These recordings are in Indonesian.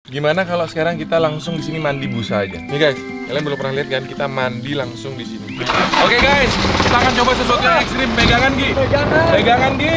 Gimana kalau sekarang kita langsung di sini mandi busa aja? Nih guys, kalian belum pernah lihat kan kita mandi langsung di sini. Oke guys, kita akan coba sesuatu yang ekstrim. Pegangan Gi. Pegangan Gi.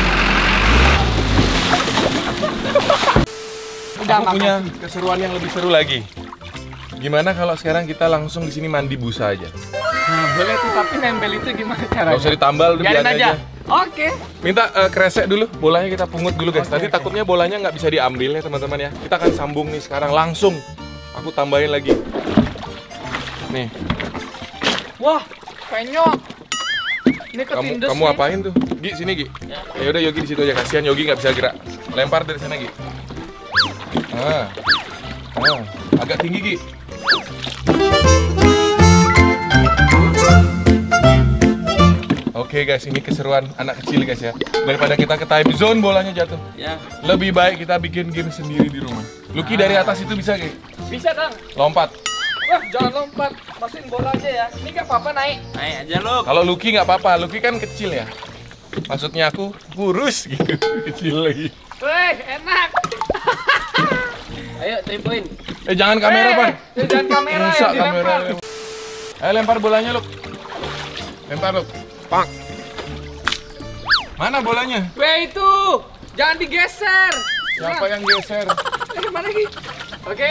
Aku punya keseruan yang lebih seru lagi. Gimana kalau sekarang kita langsung di sini mandi busa aja? Nah, boleh tuh, tapi nempel itu gimana caranya? Gak usah ditambal, udah biarin aja. Oke. Minta kresek dulu, bolanya kita pungut dulu guys. Nanti takutnya bolanya nggak bisa diambil ya teman-teman ya. Kita akan sambung nih sekarang langsung. Aku tambahin lagi. Nih. Wah, penyok. Ini ketindes Kamu apain tuh? Gi, sini Gi. Ya udah Yogi di situ aja, kasihan Yogi nggak bisa gerak. Lempar dari sana Gi. Agak tinggi Gi. Oke guys, ini keseruan anak kecil guys ya. Daripada kita ke time zone bolanya jatuh. Ya. Lebih baik kita bikin game sendiri di rumah. Lucky dari atas itu bisa Gi? Bisa, Kang. Lompat. Wah, jangan lompat. Masukin bola aja ya. Ini nggak apa-apa naik. Naik aja lu. Kalau Lucky nggak apa-apa, Lucky kan kecil ya. Maksudnya aku kurus gitu, kecil lagi. Wih, enak. Ayo, 3 point. Jangan kamera, Pan. Jangan kamera Rusak ya, kamera. Ayo lempar bolanya, Luk. Lempar, Luk. Pak. Mana bolanya? Weh, itu. Jangan digeser. Siapa yang geser? Mana lagi? Oke.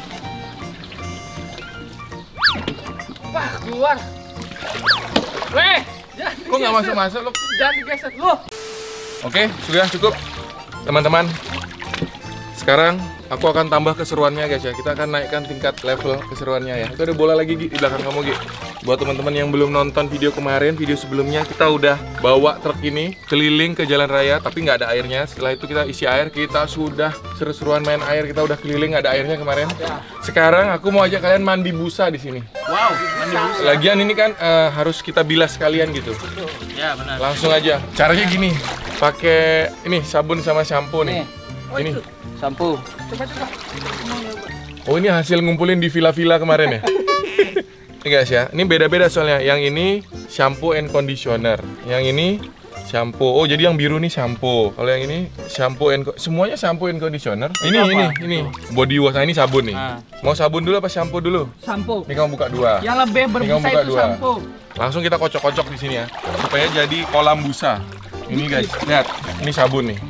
Wah, keluar. Weh, jangan Kok nggak masuk-masuk, Luk? Jangan digeser. Loh. Oke, sudah cukup. Teman-teman, sekarang aku akan tambah keseruannya guys ya. Kita akan naikkan tingkat level keseruannya ya. Itu ada bola lagi Gi, di belakang kamu Gi. Buat teman-teman yang belum nonton video kemarin, video sebelumnya kita udah bawa truk ini keliling ke jalan raya tapi nggak ada airnya. Setelah itu kita isi air, kita sudah seru-seruan main air, kita udah keliling nggak ada airnya kemarin. Sekarang aku mau ajak kalian mandi busa di sini. Wow, mandi busa. Lagian ini kan harus kita bilas sekalian gitu. Ya, benar. Langsung aja. Caranya gini, pakai ini sabun sama shampoo nih. Ini Sampo. Coba. Oh, ini hasil ngumpulin di villa-villa kemarin ya? Ini guys ya, ini beda-beda soalnya. Yang ini shampoo and conditioner, yang ini shampoo. Oh, jadi yang biru nih shampoo. Kalau yang ini shampoo and semuanya shampoo and conditioner. Ini body wash. Nah, ini sabun nih. Mau sabun dulu apa shampoo dulu? Sampo. Ini kamu buka dua. Yang lebih berbusa itu sampo. Langsung kita kocok-kocok di sini ya, supaya jadi kolam busa. Ini guys, lihat. Ini sabun nih.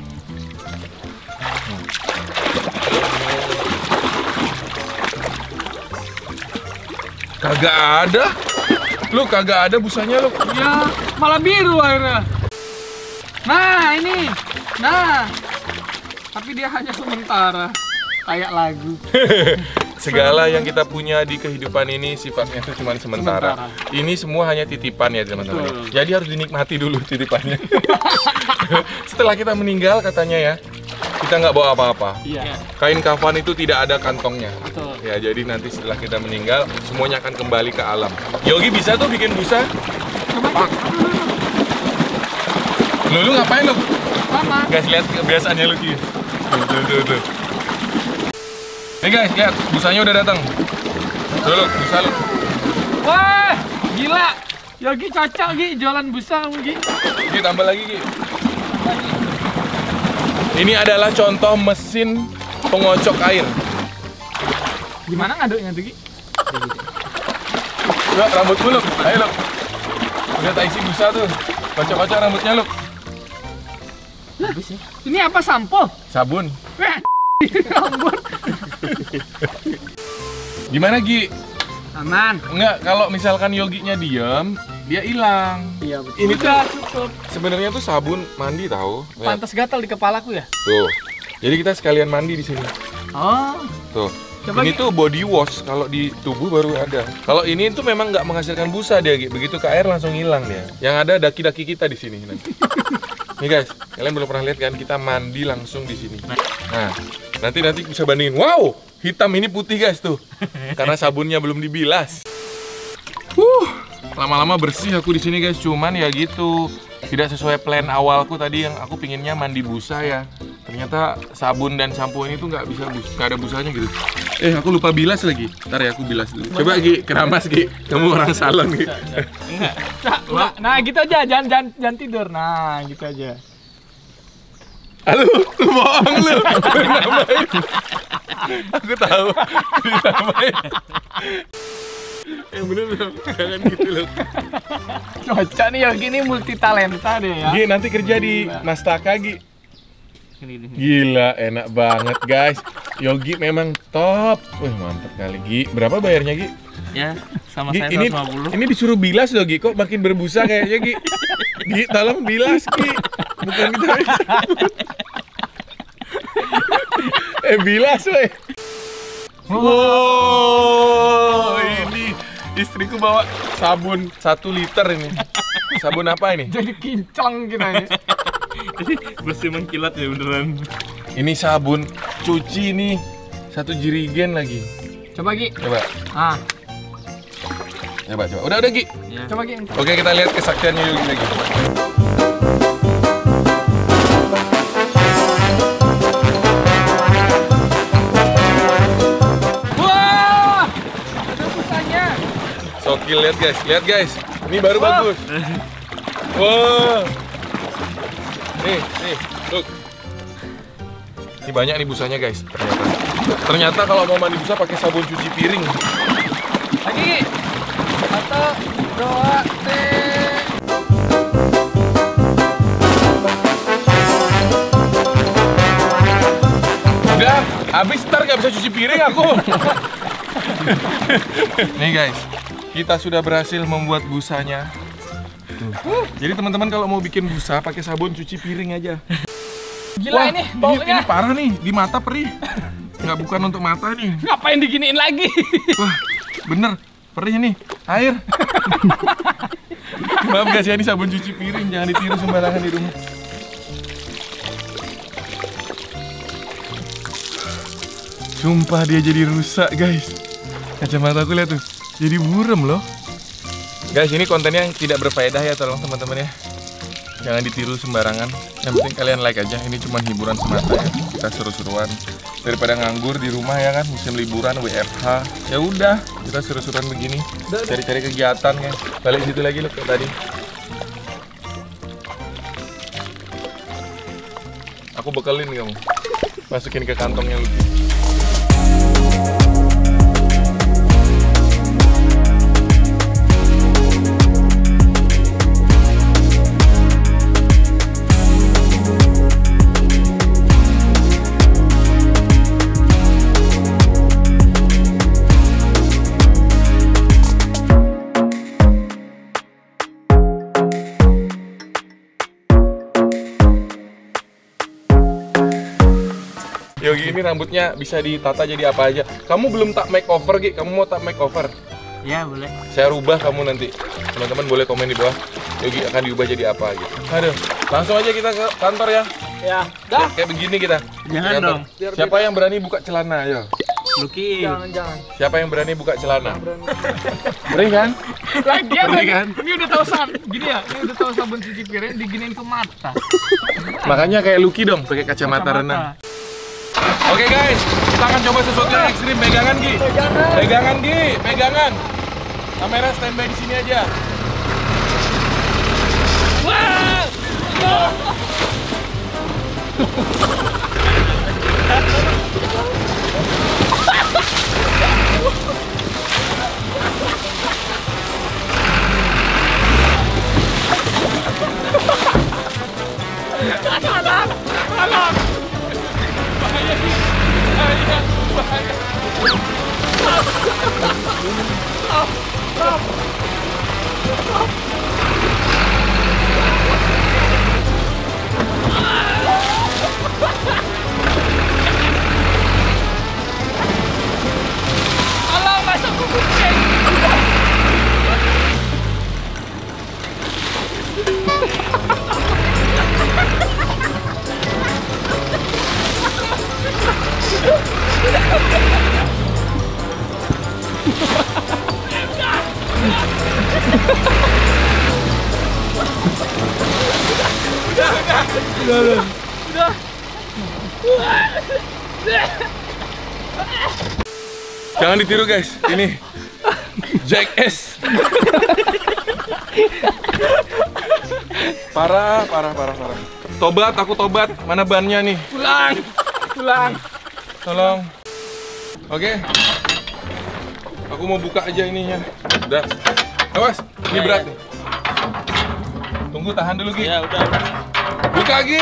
Kagak ada. Lu kagak ada busanya lu. Ya, malah biru airnya. Nah, ini. Nah. Tapi dia hanya sementara. Kayak lagu. Segala yang kita punya di kehidupan ini sifatnya itu cuma sementara. Ini semua hanya titipan ya teman-teman. Jadi harus dinikmati dulu titipannya. Setelah kita meninggal katanya ya, kita nggak bawa apa-apa. Iya. Kain kafan itu tidak ada kantongnya. Betul. Ya, jadi nanti setelah kita meninggal semuanya akan kembali ke alam. Yogi bisa tuh bikin busa. Coba. Lu ngapain lu? Sama. Guys, lihat kebiasaannya lu Ki. Tuh. Nih guys, lihat busanya udah datang. Tuh lu, busa lu. Wah, gila. Yogi cocok Gi jualan busa Gi. Ki, tambah lagi Ki. Ini adalah contoh mesin pengocok air. Gimana ngaduknya tuh Gi? Look, rambutku Luk. Ayo Luk. Udah tak isi busa tuh. Kocok-kocok rambutnya Luk. Habis ya. Ini apa sampo? Sabun. Wah, rambut. Gimana Gi? Aman. Enggak, kalau misalkan Yoginya diem, dia hilang. Iya betul. Ini tuh cukup. sebenarnya tuh sabun mandi tahu. Lihat. Pantas gatal di kepalaku ya. Tuh. Jadi kita sekalian mandi di sini. Oh. Tuh. Coba, ini tuh body wash, kalau di tubuh baru ada. Kalau ini tuh memang nggak menghasilkan busa dia, Gi. Begitu ke air langsung hilang dia. Yang ada daki-daki kita di sini nanti. Nih guys, kalian belum pernah lihat kan kita mandi langsung di sini. Nah, nanti bisa bandingin. Wow, hitam ini putih guys tuh. Karena sabunnya belum dibilas. Lama-lama bersih aku di sini guys. Cuman ya gitu, tidak sesuai plan awalku tadi yang aku pinginnya mandi busa ya. Ternyata sabun dan sampo ini tuh nggak ada busanya gitu. Aku lupa bilas lagi. Ntar ya aku bilas dulu. Coba Gi, keramas Gi. Kamu orang salon Gi. Nah, gitu aja, jangan tidur. Nah, gitu aja. Halo, lu bohong lu. Namain. Aku tahu. Dinamain. Yang bener dong, jangan gitu loh. Cocok nih Yogi ini multi talenta deh ya. Gi, nanti kerja di Nastaka, Gi. Gila, enak banget guys. Yogi memang top. Wih, mantap kali, Gi. Berapa bayarnya, Gi? Ya, sama Gi, saya ini 150. ini disuruh bilas loh, Gi. Kok makin berbusa kayaknya, Gi? Gi, tolong bilas, Gi. Bukan kita. Bilas, weh. Wow, ini istriku bawa sabun 1 liter ini. Sabun apa ini? Jadi kinclong kita ini. Bersih mengkilat ya beneran. Ini sabun cuci nih. 1 jirigen lagi. Coba Gi. Coba. Ah, Coba. Udah, Gi. Ya. coba Gi. Oke, kita lihat kesaktiannya Yogi lagi. Wah! Ada busanya. Sokil, lihat guys. Ini baru bagus. Wah. Nih, look. Ini banyak nih busanya guys. Ternyata kalau mau mandi busa pakai sabun cuci piring. Lagi. 1, 2, 3. Udah, habis ntar nggak bisa cuci piring aku. Nih guys, kita sudah berhasil membuat busanya. Tuh. Jadi teman-teman kalau mau bikin busa pakai sabun cuci piring aja. Gila ini baunya. Ini parah nih, di mata perih. Nggak, bukan untuk mata nih. Ngapain diginiin lagi? Wah, bener, perih nih, air. Maaf guys ya, ini sabun cuci piring, jangan ditiru sembarangan di rumah. Sumpah dia jadi rusak guys. Kacamata aku lihat tuh, jadi buram loh. Guys, ini kontennya yang tidak berfaedah ya, tolong teman-teman ya. Jangan ditiru sembarangan. Yang penting kalian like aja. Ini cuma hiburan semata ya. Kita seru-seruan. Daripada nganggur di rumah ya kan, musim liburan WFH. Ya udah, kita seru-seruan begini. Cari-cari kegiatan ya. Balik situ lagi loh kayak tadi. Aku bekelin kamu. Masukin ke kantongnya lu. Yogi ini rambutnya bisa ditata jadi apa aja. Kamu belum tak makeover, Gi? Kamu mau tak makeover? Ya, boleh. Saya rubah kamu nanti. Teman-teman boleh komen di bawah. Yogi akan diubah jadi apa gitu. Aduh, langsung aja kita ke kantor ya. Ya, dah. Kayak begini kita. Jangan Ke kantor. dong. Siapa yang berani buka celana? Ayo. Luki. Jangan. Siapa yang berani buka celana? Berani kan? Lagian Berani kan? ini udah tahu gini ya, ini udah tahu sabun cuci piring diginiin ke mata. Makanya kayak Lucky dong, pakai kacamata renang. Oke guys, kita akan coba sesuatu yang ekstrim. Pegangan Gi. Pegangan Gi, pegangan. Kamera standby di sini aja. Wah! Alah, masuk ke kucing. Udah. Jangan ditiru guys, ini Jackass. Parah. Tobat, aku tobat. Mana bannya nih? Pulang. Pulang. Tolong. Oke. Aku mau buka aja ininya. Udah. Awas, ini Ya, berat ya. nih. Tunggu, tahan dulu, Gi. Ya udah. Buka, Gi.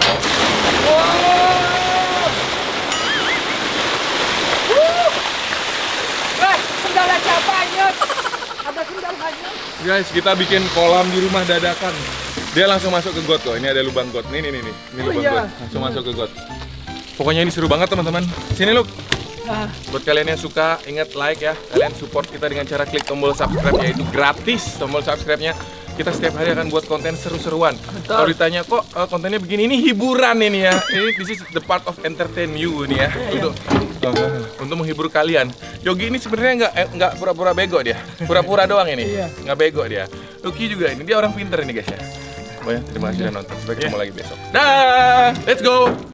Kendala capanya. Ada kendalanya. Guys, kita bikin kolam di rumah dadakan. Dia langsung masuk ke got kok. Ini ada lubang got. Nih. Ini lubang iya. got. Langsung masuk ke got. Pokoknya ini seru banget, teman-teman. Sini, Luk. Nah, Buat kalian yang suka, ingat like ya. Kalian support kita dengan cara klik tombol subscribe, yaitu gratis tombol subscribe-nya. Kita setiap hari akan buat konten seru-seruan. Kalau ditanya kok kontennya begini, ini hiburan ini ya. Ini this is the part of entertain you ini ya. Untuk menghibur kalian. Yogi ini sebenarnya nggak pura-pura bego dia. Pura-pura doang ini. Iya. Nggak bego dia. Lucky juga ini. Dia orang pinter ini guys ya. Oh ya, terima kasih sudah nonton. Sampai ketemu lagi besok. Dah, let's go.